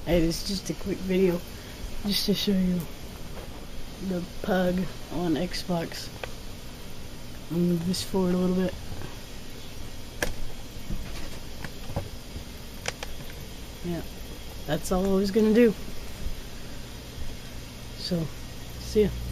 Hey, this is just a quick video, just to show you the Pug on Xbox. I'll move this forward a little bit. Yeah, that's all I was gonna do. So, see ya.